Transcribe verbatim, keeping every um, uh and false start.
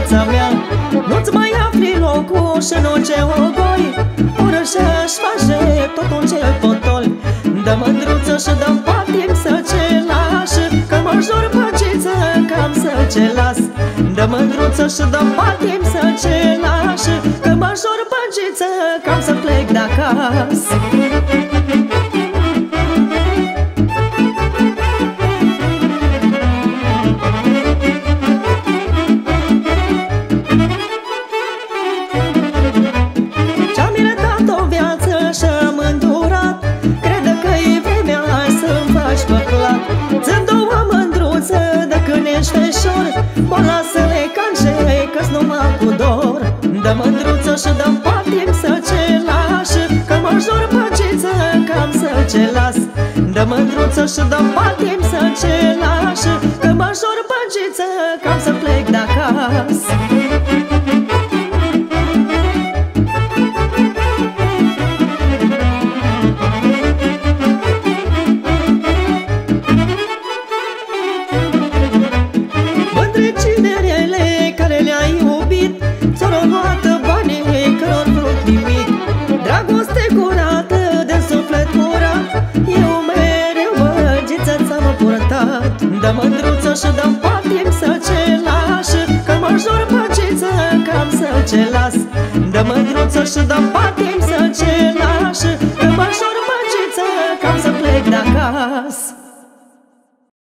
viața mea. Nu-ți mai afli locul și nu ce ogoi, oră și-și face totul ce potol. Dă mândruță și dă-mi patim să ce lași, că mă jur păciță cam să ce las. Dă mândruță și dă-mi patim să ce lași, că mă jur păciță cam să plec de-acasă. Boala să le canșe, că-s numai cu dor. Dă mândruță și dă-mi patim să ce lași, că mă jur păciță cam să ce las. Dă mândruță și dă-mi patim să ce lași, că mă jur păciță cam să plec de-acasă. Dragoste curată, de suflet curat, eu mereu băgiță ți-am purtat. Dă mândruță și dă-mi patim să ce lași, că mă jur păciță cam să ce las. Dă mândruță și dă-mi patim să ce lași,